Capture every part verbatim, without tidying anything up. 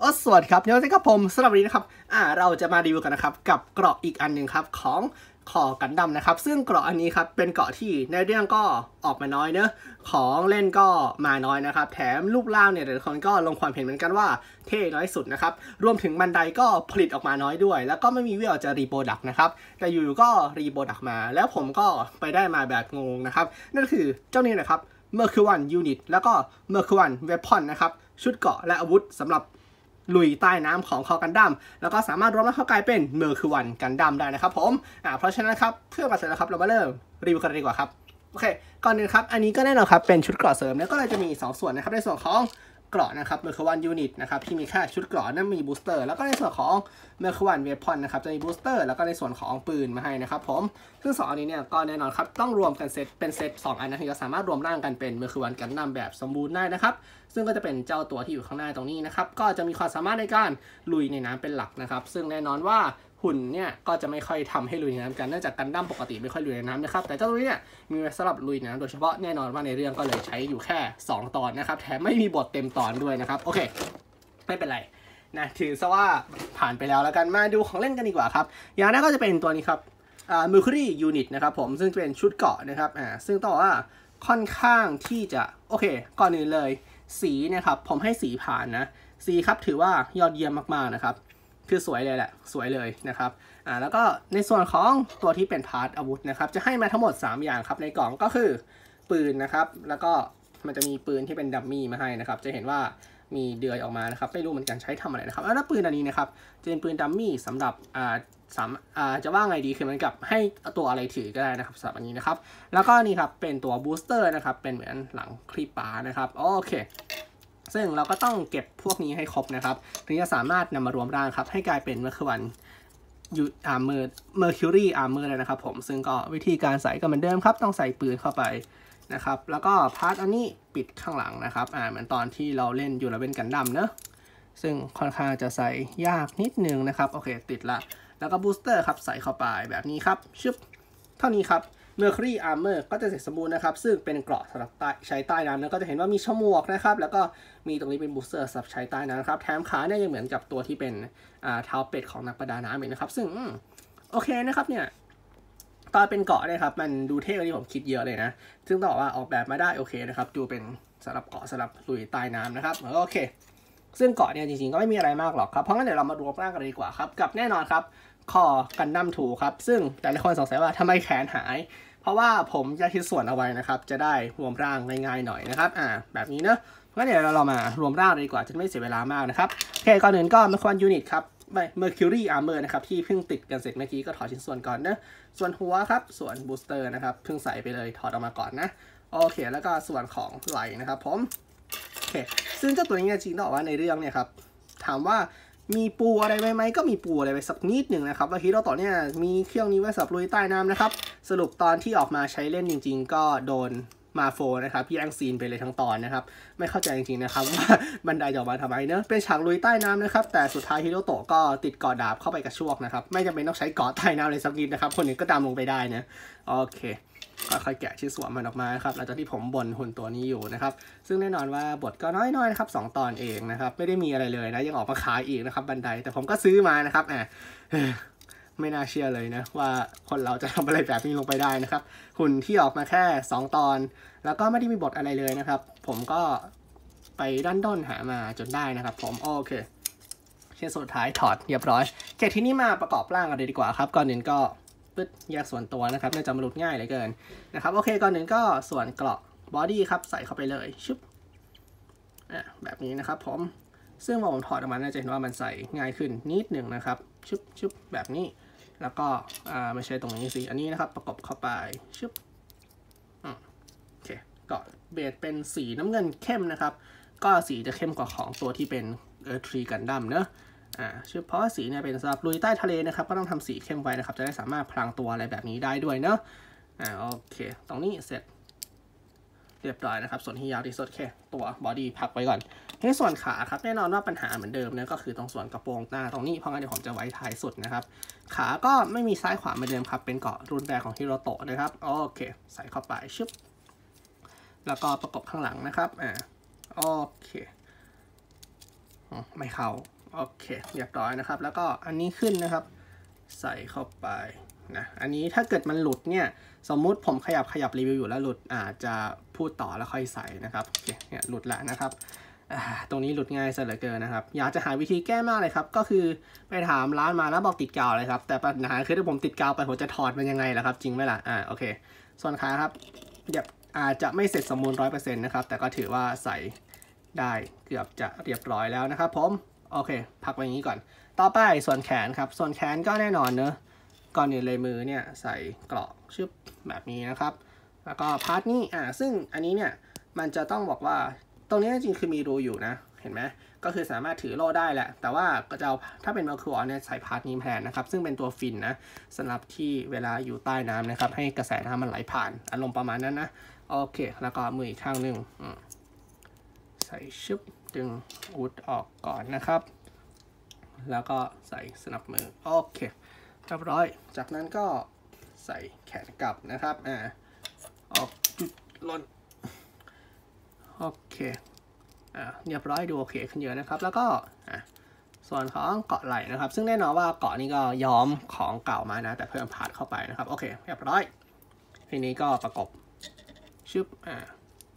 ก็สวัสดีครับเดี๋ยวกับผมสำหรับวันนี้นะครับอ่าเราจะมารีวิวกันนะครับกับเกราะอีกอันหนึ่งครับของคอกันดั้มนะครับซึ่งเกราะอันนี้ครับเป็นเกราะที่ในเรื่องก็ออกมาน้อยเนอะของเล่นก็มาน้อยนะครับแถมรูปร่างเนี่ยหลายคนก็ลงความเห็นเหมือนกันว่าเท่น้อยสุดนะครับรวมถึงบันไดก็ผลิตออกมาน้อยด้วยแล้วก็ไม่มีวิวจะรีโปรดักนะครับแต่อยู่ๆก็รีโปรดักมาแล้วผมก็ไปได้มาแบบงงนะครับนั่นคือเจ้านี้นะครับเมอร์คิววันยูนิตแล้วก็เมอร์คิววันเวพอนนะครับชุดเกราะและอาวุธสำหรับลุยใต้น้ำของคอกันดั้มแล้วก็สามารถรวมแล้วเข้ากลายเป็นเมอร์คิววันกันดั้มได้นะครับผมอ่าเพราะฉะนั้นครับเพื่อมาเสร็จแล้วครับเรามาเริ่มรีวิวกันดีกว่าครับโอเคก่อนอื่นครับอันนี้ก็แน่นอนครับเป็นชุดเกราะเสริมแล้วก็เลยจะมีสองส่วนนะครับในส่วนของเกราะนะครับเมอร์คิววันยูนิตนะครับที่มีแค่ชุดเกราะนั้นมีบูสเตอร์แล้วก็ในส่วนของเมอร์คิววันเวพอนนะครับจะมีบูสเตอร์แล้วก็ในส่วนของปืนมาให้นะครับผมซึ่งสองอันนี้เนี่ยก็แน่นอนครับต้องรวมกันเซตเป็นเซตสองอันนะถึงจะสามารถรวมร่างกันเป็นเมอร์คิววันกันดั้มแบบสมบูรณ์ได้นะครับซึ่งก็จะเป็นเจ้าตัวที่อยู่ข้างหน้าตรงนี้นะครับก็จะมีความสามารถในการลุยในน้ำเป็นหลักนะครับซึ่งแน่นอนว่าหุ่นเนี่ยก็จะไม่ค่อยทำให้ลุยในน้ำกันเนื่องจากกันดั้มปกติไม่ค่อยลุยในน้ำนะครับแต่เจ้าตัวนี้เนี่ยมีสำหรับลุยในน้ำโดยเฉพาะแน่นอนว่าในเรื่องก็เลยใช้อยู่แค่สองตอนนะครับแถมไม่มีบทเต็มตอนด้วยนะครับโอเคไม่เป็นไรนะถือซะว่าผ่านไปแล้วแล้วกันมาดูของเล่นกันดีกว่าครับอย่างแรกก็จะเป็นตัวนี้ครับอ่า Mercury Unit นะครับผมซึ่งเป็นชุดเกราะนะครับอ่าซึ่งต้องบอกว่าค่อนข้างที่จะโอเคก่อนอื่นเลยสีนะครับผมให้สีผ่านนะสีครับถือว่ายอดเยี่ยมมากๆนะครับคือสวยเลยแหละสวยเลยนะครับอ่าแล้วก็ในส่วนของตัวที่เป็นพาร์ทอาวุธนะครับจะให้มาทั้งหมดสามอย่างครับในกล่องก็คือปืนนะครับแล้วก็มันจะมีปืนที่เป็นดัมมี่มาให้นะครับจะเห็นว่ามีเดือยออกมานะครับไม่รู้เหมือนกันใช้ทำอะไรนะครับแล้วปืนอันนี้นะครับจะเป็นปืนดัมมี่สำหรับอ่าสามอ่าจะว่าไงดีคือเหมือนกับให้ตัวอะไรถือก็ได้นะครับสำหรับอันนี้นะครับแล้วก็นี่ครับเป็นตัวบูสเตอร์นะครับเป็นเหมือนหลังคลิปปานะครับโอเคซึ่งเราก็ต้องเก็บพวกนี้ให้ครบนะครับถึงจะสามารถนำมารวมร่างครับให้กลายเป็นเมอร์คิววันยูอาร์เมอร์เมอร์คิวรีอาร์เมอร์เลยนะครับผมซึ่งก็วิธีการใส่ก็เหมือนเดิมครับต้องใส่ปืนเข้าไปนะครับแล้วก็พาร์ทอันนี้ปิดข้างหลังนะครับอ่าเหมือนตอนที่เราเล่นยูราเวนกันดั้มเนอะซึ่งค่อนข้างจะใส่ยากนิดนึงนะครับโอเคติดละแล้วก็บูสเตอร์ครับใส่เข้าไปแบบนี้ครับชึบเท่านี้ครับMercury Armor ก็จะเสร็จสมบูรณ์นะครับซึ่งเป็นเกราะสำหรับใช้ใต้น้ำแล้วก็จะเห็นว่ามีช่องหมวกนะครับแล้วก็มีตรงนี้เป็นบูสเตอร์สำหรับใช้ใต้น้ำครับแถมขาเนี่ยยังเหมือนกับตัวที่เป็นเท้าเป็ดของนักประดาน้ำเองนะครับซึ่งโอเคนะครับเนี่ยตอนเป็นเกราะเนี่ยครับมันดูเท่กว่าที่ผมคิดเยอะเลยนะซึ่งต้องบอกว่าออกแบบมาได้โอเคนะครับดูเป็นสำหรับเกราะสำหรับลุยใต้น้ำนะครับโอเคซึ่งเกราะเนี่ยจริงๆก็ไม่มีอะไรมากหรอกครับเพราะงั้นเดี๋ยวเรามารวมร่างกันดีกว่าครับกับแน่นอนครับคอกันดั้มทูครับซึ่งแต่ละคนสงสัยว่าทำไมแขนหายเพราะว่าผมแยกชิ้นส่วนเอาไว้นะครับจะได้รวมร่างง่ายๆหน่อยนะครับอ่าแบบนี้เนอะงั้นเดี๋ยวเรามารวมร่างดีกว่าจะไม่เสียเวลามากนะครับโอเคก่อนอื่นก็เมอร์คิววันยูนิตครับไม่ Mercury Armor นะครับที่เพิ่งติดกันเสร็จเมื่อกี้ก็ถอดชิ้นส่วนก่อนนะส่วนหัวครับส่วนบูสเตอร์นะครับเพิ่งใส่ไปเลยถอดออกมาก่อนนะโอเคแล้วก็ส่วนของไหล่นะครับผมโอเคซึ่งเจ้าตัวนี้จริงๆต้องบอกว่าในเรื่องเนี่ยครับถามว่ามีปูอะไรไหมไหมก็มีปูอะไรไปสักนิดหนึ่งนะครับว่าฮิโร่โตะเนี่ยมีเครื่องนี้ไว้สำหรับลุยใต้น้ำนะครับสรุปตอนที่ออกมาใช้เล่นจริงๆก็โดนมาโฟนะครับแย่งซีนไปเลยทั้งตอนนะครับไม่เข้าใจจริงๆนะครับว่าบันไดจะออกมาทำไมเนอะเป็นฉากลุยใต้น้ำนะครับแต่สุดท้ายฮิโร่โตะก็ติดเกาะดาบเข้าไปกระชวกนะครับไม่จำเป็นต้องใช้เกาะใต้น้ำเลยสักนิดนะครับคนอื่นก็ดำลงไปได้นะโอเคค่อยๆแกะชิ้นส่วนมันออกมาครับหลังจากที่ผมบ่นหุ่นตัวนี้อยู่นะครับซึ่งแน่นอนว่าบทก็น้อยๆนะครับสองตอนเองนะครับไม่ได้มีอะไรเลยนะยังออกมาขายอีกนะครับบันไดแต่ผมก็ซื้อมานะครับอ่ะไม่น่าเชื่อเลยนะว่าคนเราจะทำอะไรแบบนี้ลงไปได้นะครับหุ่นที่ออกมาแค่สองตอนแล้วก็ไม่ได้มีบทอะไรเลยนะครับผมก็ไปดันด้นหามาจนได้นะครับผมโอเคชิ้นสุดท้ายถอดเรียบร้อยเกตที่นี่มาประกอบร่างกันเลยดีกว่าครับก่อนอื่นก็ปึ๊ดแยกส่วนตัวนะครับเนื่องจากมันหลุดง่ายเหลือเกินนะครับโอเคก่อนอื่นก็ส่วนเกราะบอดี้ครับใส่เข้าไปเลยชุบอ่ะแบบนี้นะครับผมซึ่งพอผมถอดออกมาน่าจะเห็นว่ามันใส่ง่ายขึ้นนิดหนึ่งนะครับชุบชุบแบบนี้แล้วก็อ่าไม่ใช่ตรงนี้สิอันนี้นะครับประกบเข้าไปชุบโอเคก็เบสเป็นสีน้ำเงินเข้มนะครับก็สีจะเข้มกว่าของตัวที่เป็นเออทรีกันดั้มเนอะอ่าเฉพาะสีเนี่ยเป็นสำหรับลุยใต้ทะเลนะครับก็ต้องทำสีเข้มไว้นะครับจะได้สามารถพลางตัวอะไรแบบนี้ได้ด้วยเนอะอ่าโอเคตรงนี้เสร็จเรียบร้อยนะครับส่วนที่ยาวที่สุดแค่ตัวบอดี้พักไว้ก่อนในส่วนขาครับแน่นอนว่าปัญหาเหมือนเดิมนะก็คือตรงส่วนกระโปรงหน้าตรงนี้เพราะงั้นเดี๋ยวผมจะไว้ท้ายสุดนะครับขาก็ไม่มีซ้ายขวาเหมือนเดิมครับเป็นเกาะรุ่นแรกของฮิโรโตะนะครับโอเคใส่เข้าไปชึบแล้วก็ประกบข้างหลังนะครับอ่าโอเคไม่เข้าโอเคเรียบร้อยนะครับแล้วก็อันนี้ขึ้นนะครับใส่เข้าไปนะอันนี้ถ้าเกิดมันหลุดเนี่ยสมมุติผมขยับขยับรีวิวอยู่แล้วหลุดอาจจะพูดต่อแล้วค่อยใส่นะครับโอเคเนี่ยหลุดแล้วนะครับตรงนี้หลุดง่ายซะเหลือเกินนะครับอยากจะหาวิธีแก้มากเลยครับก็คือไปถามร้านมาแล้วบอกติดกาวเลยครับแต่ปัญหาคือถ้าผมติดกาวไปผมจะถอดมันยังไงล่ะครับจริงไหมล่ะอ่าโอเคส่วนขาครับเดี๋ยวอาจจะไม่เสร็จสมบูรณ์ร้อยเปอร์เซ็นต์นะครับแต่ก็ถือว่าใส่ได้เกือบจะเรียบร้อยแล้วนะครับผมโอเคพักไว้อย่างนี้ก่อนต่อไปส่วนแขนครับส่วนแขนก็แน่นอนเนอะก่อนอื่นเลยมือเนี่ยใส่เกราะชึบแบบนี้นะครับแล้วก็พาร์ทนี้อ่าซึ่งอันนี้เนี่ยมันจะต้องบอกว่าตรงนี้จริงคือมีรูอยู่นะเห็นไหมก็คือสามารถถือโล่ได้แหละแต่ว่าก็จะถ้าเป็นเมอร์คิวออนเนี่ยใส่พาร์ทนี้แทนนะครับซึ่งเป็นตัวฟินนะสำหรับที่เวลาอยู่ใต้น้ำนะครับให้กระแสน้ำมันไหลผ่านอารมณ์ประมาณนั้นนะโอเคแล้วก็มืออีกข้างหนึ่งใส่ชึบดึงอุดออกก่อนนะครับแล้วก็ใส่สนับมือโอเคเรียบร้อยจากนั้นก็ใส่แขนกลับนะครับอ่าออกจุดล่นโอเคอ่าเรียบร้อยดูโอเคขึ้นเยอะนะครับแล้วก็อ่าส่วนของเกาะไหล่นะครับซึ่งแน่นอนว่าเกาะนี้ก็ย้อมของเก่ามานะแต่เพิ่มพาร์ทเข้าไปนะครับโอเคเรียบร้อยทีนี้ก็ประกบชึบอ่า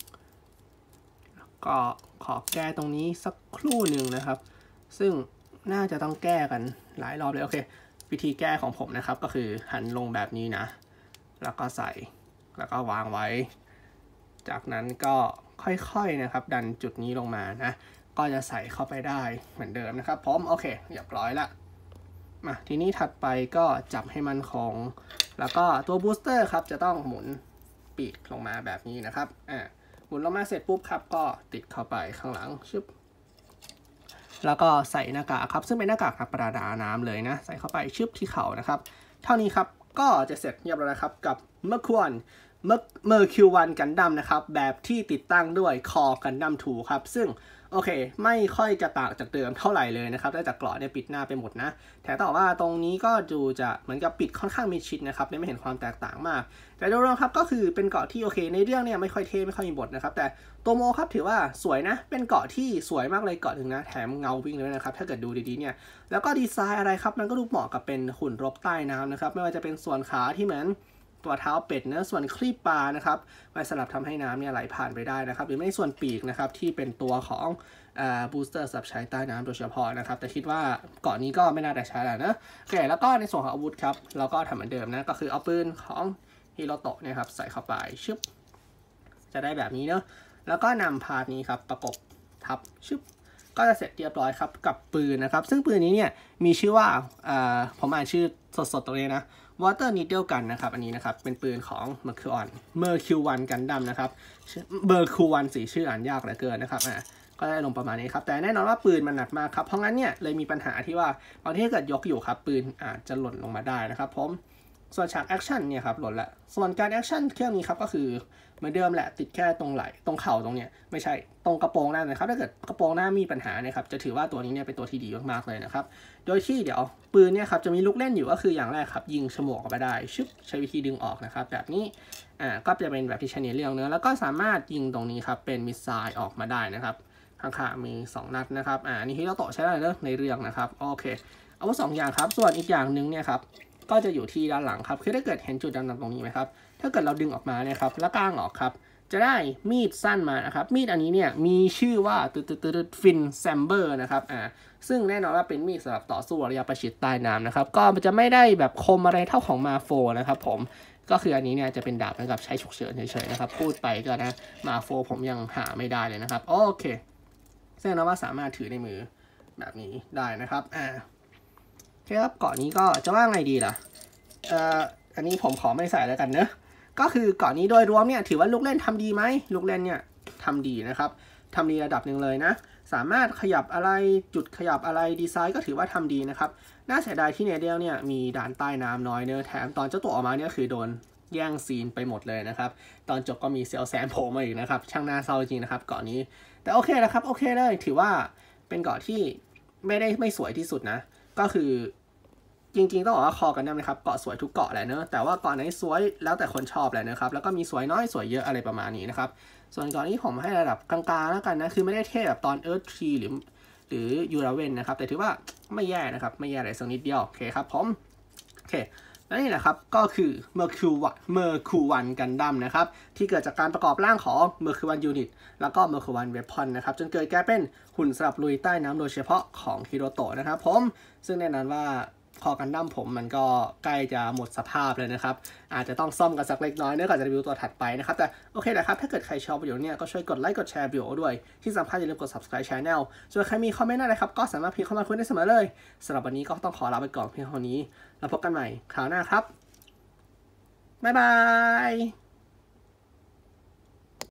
ก็ขอแก้ตรงนี้สักครู่หนึ่งนะครับซึ่งน่าจะต้องแก้กันหลายรอบเลยโอเควิธีแก้ของผมนะครับก็คือหันลงแบบนี้นะแล้วก็ใส่แล้วก็วางไว้จากนั้นก็ค่อยๆนะครับดันจุดนี้ลงมานะก็จะใส่เข้าไปได้เหมือนเดิมนะครับผมโอเคเรียบร้อยละมาทีนี้ถัดไปก็จับให้มันคงแล้วก็ตัวบูสเตอร์ครับจะต้องหมุนปีกลงมาแบบนี้นะครับอ่าหมุนลงมาเสร็จปุ๊บครับก็ติดเข้าไปข้างหลังชึบแล้วก็ใส่หน้ากากครับซึ่งเป็นหน้ากากนักประดาน้ำเลยนะใส่เข้าไปชึบที่เข่านะครับเท่านี้ครับก็จะเสร็จเรียบร้อยแล้วครับกับเมื่อควรเมอร์คิววันกันดั้มนะครับแบบที่ติดตั้งด้วยคอกันดั้มทูครับซึ่งโอเคไม่ค่อยจะต่างจากเดิมเท่าไหร่เลยนะครับได้จากเกราะเนี่ยปิดหน้าไปหมดนะแต่ต่อว่าตรงนี้ก็ดูจะเหมือนกับปิดค่อนข้างมิดชิดนะครับไม่เห็นความแตกต่างมากแต่โดยรวมครับก็คือเป็นเกราะที่โอเคในเรื่องเนี่ยไม่ค่อยเท่ไม่ค่อยมีบทนะครับแต่ตัวโมครับถือว่าสวยนะเป็นเกราะที่สวยมากเลยเกราะหนึ่งนะแถมเงาวิ่งเลยนะครับถ้าเกิดดูดีๆเนี่ยแล้วก็ดีไซน์อะไรครับมันก็ดูเหมาะกับเป็นหุ่นรบใต้น้ำนะครับไม่ว่าจะเป็นส่วนขาที่เหมือนตัวเท้าเป็ดเนื้อส่วนคลีปปลานะครับไว้สลับทำให้น้ำเนี่ยไหลผ่านไปได้นะครับหรือไม่ส่วนปีกนะครับที่เป็นตัวของบูสเตอร์สำหรับใช้ใต้น้ำโดยเฉพาะนะครับแต่คิดว่าเกาะนี้ก็ไม่น่าจะใช้แล้วนะโอเคแล้วก็ในส่วนของอาวุธครับเราก็ทำเหมือนเดิมนะก็คือเอาปืนของฮิโรโตะเนี่ยครับใส่เข้าไปชึบจะได้แบบนี้เนอะแล้วก็นำพาร์ทนี้ครับประกบทับชึบก็จะเสร็จเรียบร้อยครับกับปืนนะครับซึ่งปืนนี้เนี่ยมีชื่อว่าผมอ่านชื่อสดๆตรงนี้นะ Water Needle Gun นะครับอันนี้นะครับเป็นปืนของ Mercury Mercury Gundam นะครับ Mercury สีชื่ออ่านยากเหลือเกินนะครับอ่าก็ได้ลงประมาณนี้ครับแต่แน่นอนว่าปืนมันหนักมากครับเพราะงั้นเนี่ยเลยมีปัญหาที่ว่าบางทีถ้าเกิดยกอยู่ครับปืนอาจจะหล่นลงมาได้นะครับผมส่วนฉากแอคชั่นเนี่ยครับหล่นละส่วนการแอคชั่นเครื่องนี้ครับก็คือเหมือนเดิมแหละติดแค่ตรงไหล่ตรงเข่าตรงเนี้ยไม่ใช่ตรงกระโปรงหน้านะครับถ้าเกิดกระโปรงหน้ามีปัญหาเนี่ยครับจะถือว่าตัวนี้เนี่ยเป็นตัวที่ดีมากๆเลยนะครับโดยที่เดี๋ยวปืนเนี่ยครับจะมีลูกเล่นอยู่ก็คืออย่างแรกครับยิงฉมวกออกมาได้ชึบใช้วิธีดึงออกนะครับแบบนี้อ่าก็จะเป็นแบบที่ใช้ในเรื่องเนื้อแล้วก็สามารถยิงตรงนี้ครับเป็นมิสไซล์ออกมาได้นะครับข้างๆมีสองนัดนะครับอ่านี่ฮิโรโตะใช้ได้เลยในเรื่องนะครับโอเคเอาไว้สองอย่างครับส่วนอีกอย่างหนึ่งเนี่ยครับก็จะอยู่ที่ด้านหลังครับคือถ้าเกิดเห็นจุดดำๆตรงนี้ไหมครับถ้าเกิดเราดึงออกมาเนี่ยครับแล้วก้างออกครับจะได้มีดสั้นมานะครับมีดอันนี้เนี่ยมีชื่อว่าตืดตืดตืดฟินแซมเบอร์นะครับอ่าซึ่งแน่นอนว่าเป็นมีดสำหรับต่อสู้ระยะประชิดใต้น้ำนะครับก็จะไม่ได้แบบคมอะไรเท่าของมาโฟนะครับผมก็คืออันนี้เนี่ยจะเป็นดาบสำหรับใช้ฉุกเฉินเฉยๆนะครับพูดไปก็นะมาโฟผมยังหาไม่ได้เลยนะครับโอเคแสดงว่าสามารถถือในมือแบบนี้ได้นะครับอ่าโอเคครับเกาะนี้ก็จะว่าไงดีล่ะเอ่ออันนี้ผมขอไม่ใส่แล้วกันเนอะก็คือเกาะนี้โดยรวมเนี่ยถือว่าลูกเล่นทำดีไหมลูกเล่นเนี่ยทำดีนะครับทำดีระดับหนึ่งเลยนะสามารถขยับอะไรจุดขยับอะไรดีไซน์ก็ถือว่าทำดีนะครับน่าเสียดายที่เนเดียลเนี่ยมีด่านใต้น้ำน้อยเนอะแถมตอนเจ้าตัวออกมาเนี่ยคือโดนแย่งซีนไปหมดเลยนะครับตอนจบก็มีเซลแซมโผล่มาอีกนะครับช่างน่าเศร้าจริงนะครับเกาะนี้แต่โอเคนะครับโอเคเลยถือว่าเป็นเกาะที่ไม่ได้ไม่สวยที่สุดนะก็คือจริงๆต้องบอกว่าคอกันดั้มนะครับเกาะสวยทุกเกาะแหละเนอะแต่ว่าเกาะไหนสวยแล้วแต่คนชอบแหละนะครับแล้วก็มีสวยน้อยสวยเยอะอะไรประมาณนี้นะครับส่วนเกาะนี้ผมให้ระดับกลางๆแล้วกันนะคือไม่ได้เท่แบบตอน Earth ทรี หรือหรือยูราเวนนะครับแต่ถือว่าไม่แย่นะครับไม่แย่เลยสักนิดเดียวโอเคครับผมโอเคและนี่นะครับก็คือเมอร์คิววันเมอร์คิววันกันดั้มนะครับที่เกิดจากการประกอบร่างของเมอร์คิววันยูนิตแล้วก็เมอร์คิววันเวพอนนะครับจนเกิดกลายเป็นหุ่นสำหรับลุยใต้น้ำโดยเฉพาะของฮิโรโตะนะครับผมซึ่งแน่นอนว่าคอกันดั้มผมมันก็ใกล้จะหมดสภาพเลยนะครับอาจจะต้องซ่อมกันสักเล็กน้อยเนื่องจากจะรีวิวตัวถัดไปนะครับแต่โอเคแหละครับถ้าเกิดใครชอบวิดีโอเนี่ยก็ช่วยกดไลค์กดแชร์วิดีโอด้วยที่สำคัญอย่าลืมกด subscribe channel ส่วนใครมีคอมเมนต์อะไรครับก็สามารถพิมพ์เข้ามาคุยได้เสมอเลยสำหรับวันนี้ก็ต้องขอลาไปก่อนเพียงเท่านี้แล้วพบกันใหม่คราวหน้าครับบ๊ายบาย